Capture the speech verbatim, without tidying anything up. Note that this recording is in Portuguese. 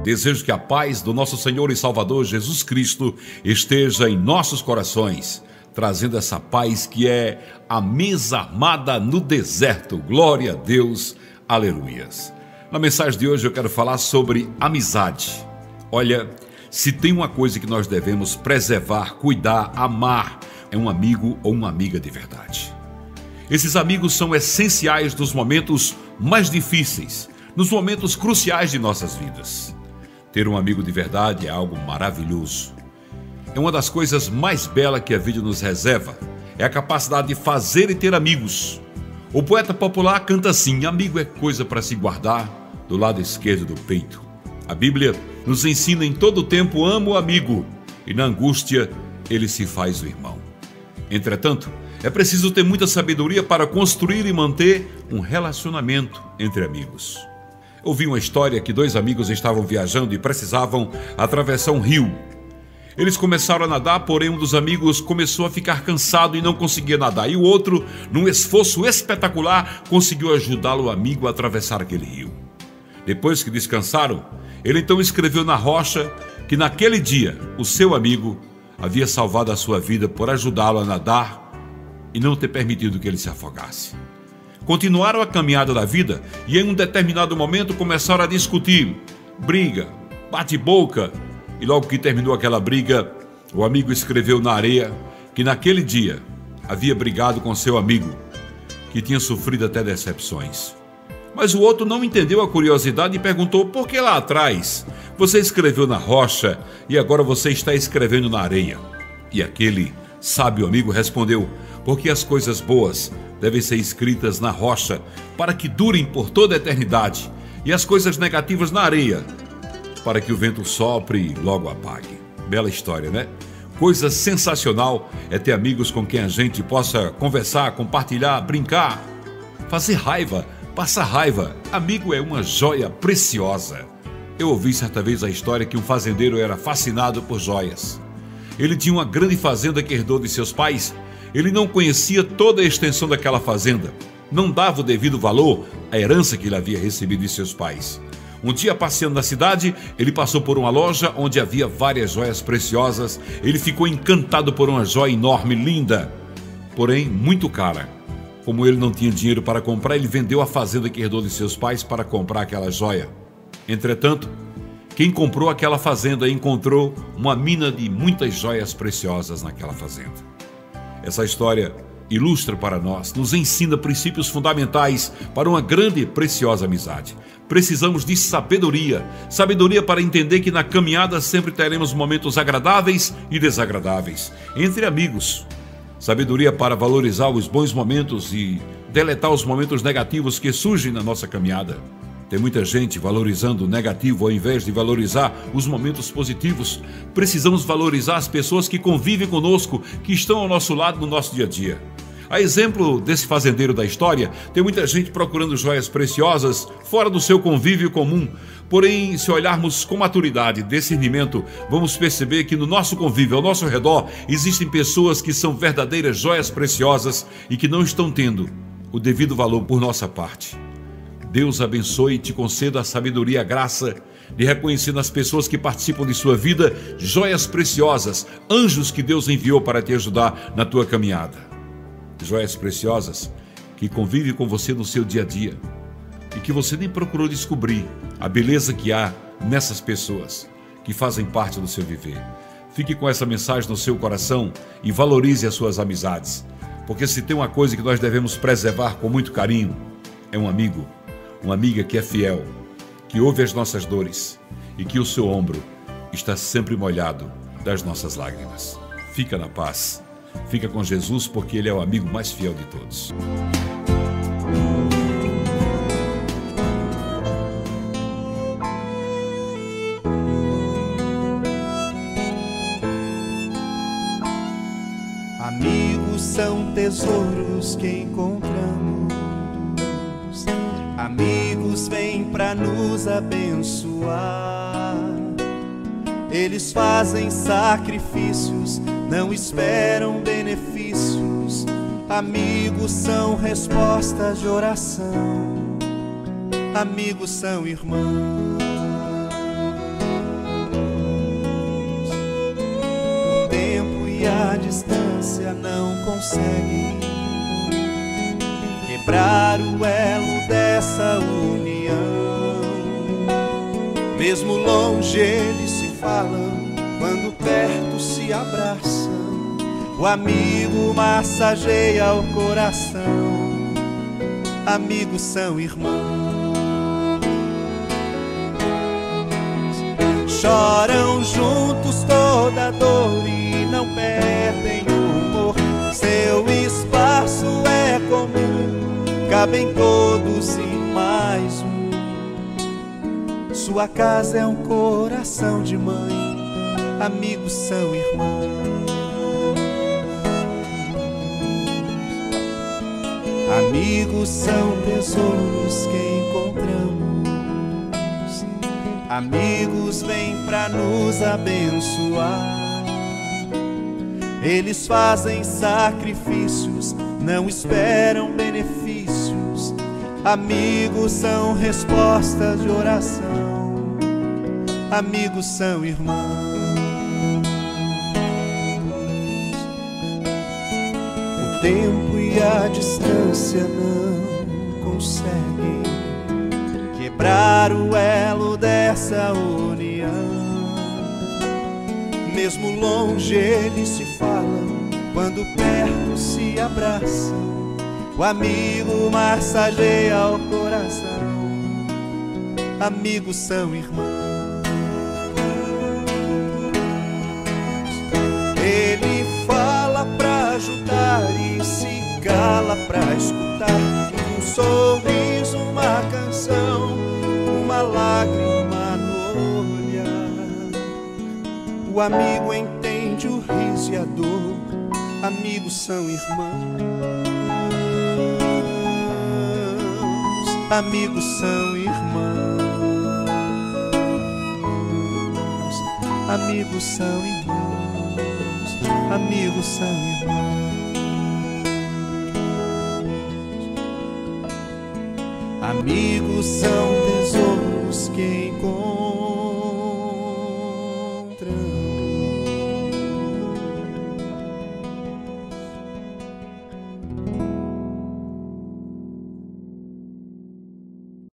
Desejo que a paz do nosso Senhor e Salvador Jesus Cristo esteja em nossos corações, trazendo essa paz que é a mesa armada no deserto. Glória a Deus, aleluias. Na mensagem de hoje eu quero falar sobre amizade. Olha, se tem uma coisa que nós devemos preservar, cuidar, amar, é um amigo ou uma amiga de verdade. Esses amigos são essenciais nos momentos mais difíceis, nos momentos cruciais de nossas vidas. Ter um amigo de verdade é algo maravilhoso. É uma das coisas mais belas que a vida nos reserva. É a capacidade de fazer e ter amigos. O poeta popular canta assim: amigo é coisa para se guardar do lado esquerdo do peito. A Bíblia nos ensina em todo o tempo: amo o amigo, e na angústia ele se faz o irmão. Entretanto, é preciso ter muita sabedoria para construir e manter um relacionamento entre amigos. Ouvi uma história que dois amigos estavam viajando e precisavam atravessar um rio. Eles começaram a nadar, porém um dos amigos começou a ficar cansado e não conseguia nadar. E o outro, num esforço espetacular, conseguiu ajudá-lo, o amigo, a atravessar aquele rio. Depois que descansaram, ele então escreveu na rocha que naquele dia o seu amigo havia salvado a sua vida por ajudá-lo a nadar e não ter permitido que ele se afogasse. Continuaram a caminhada da vida e em um determinado momento começaram a discutir, briga, bate-boca, e logo que terminou aquela briga, o amigo escreveu na areia que naquele dia havia brigado com seu amigo, que tinha sofrido até decepções. Mas o outro não entendeu a curiosidade e perguntou: por que lá atrás você escreveu na rocha e agora você está escrevendo na areia? E aquele sábio amigo respondeu: porque as coisas boas devem ser escritas na rocha para que durem por toda a eternidade, e as coisas negativas na areia para que o vento sopre e logo apague. Bela história, né? Coisa sensacional é ter amigos com quem a gente possa conversar, compartilhar, brincar, fazer raiva, passar raiva. Amigo é uma joia preciosa. Eu ouvi certa vez a história que um fazendeiro era fascinado por joias. Ele tinha uma grande fazenda que herdou de seus pais. Ele não conhecia toda a extensão daquela fazenda. Não dava o devido valor à herança que ele havia recebido de seus pais. Um dia, passeando na cidade, ele passou por uma loja onde havia várias joias preciosas. Ele ficou encantado por uma joia enorme, linda, porém muito cara. Como ele não tinha dinheiro para comprar, ele vendeu a fazenda que herdou de seus pais para comprar aquela joia. Entretanto, quem comprou aquela fazenda encontrou uma mina de muitas joias preciosas naquela fazenda. Essa história ilustra para nós, nos ensina princípios fundamentais para uma grande e preciosa amizade. Precisamos de sabedoria, sabedoria para entender que na caminhada sempre teremos momentos agradáveis e desagradáveis, entre amigos. Sabedoria para valorizar os bons momentos e deletar os momentos negativos que surgem na nossa caminhada. Tem muita gente valorizando o negativo ao invés de valorizar os momentos positivos. Precisamos valorizar as pessoas que convivem conosco, que estão ao nosso lado no nosso dia a dia. A exemplo desse fazendeiro da história, tem muita gente procurando joias preciosas fora do seu convívio comum. Porém, se olharmos com maturidade e discernimento, vamos perceber que no nosso convívio, ao nosso redor, existem pessoas que são verdadeiras joias preciosas e que não estão tendo o devido valor por nossa parte. Deus abençoe e te conceda a sabedoria e a graça de reconhecer nas pessoas que participam de sua vida joias preciosas, anjos que Deus enviou para te ajudar na tua caminhada. Joias preciosas que convivem com você no seu dia a dia e que você nem procurou descobrir a beleza que há nessas pessoas que fazem parte do seu viver. Fique com essa mensagem no seu coração e valorize as suas amizades, porque se tem uma coisa que nós devemos preservar com muito carinho, é um amigo. Uma amiga que é fiel, que ouve as nossas dores e que o seu ombro está sempre molhado das nossas lágrimas. Fica na paz, fica com Jesus, porque Ele é o amigo mais fiel de todos. Amigos são tesouros que encontramos. Amigos vêm pra nos abençoar. Eles fazem sacrifícios, não esperam benefícios. Amigos são respostas de oração. Amigos são irmãos. distância não consegue quebrar o elo dessa união. Mesmo longe eles se falam, quando perto se abraçam. O amigo massageia o coração. Amigos são irmãos. Choram juntos toda dor e não perdem o humor. Seu espaço é comum, cabem todos e mais um. Sua casa é um coração de mãe. Amigos são irmãos. Amigos são tesouros que encontramos. Amigos vêm pra nos abençoar. Eles fazem sacrifícios, não esperam benefícios. Amigos são respostas de oração. Amigos são irmãos. O tempo e a distância não conseguem quebrar o elo dessa união. Mesmo longe eles se falam, quando perto se abraçam. O amigo massageia o coração. Amigos são irmãos. Ele fala pra ajudar e se cala pra escutar. Um sorriso, uma canção, uma lágrima no olhar. O amigo entende o riso e a dor. Amigos são irmãos. Amigos são irmãos. Amigos são irmãos. Amigos são irmãos. Amigos são tesouros que encontram.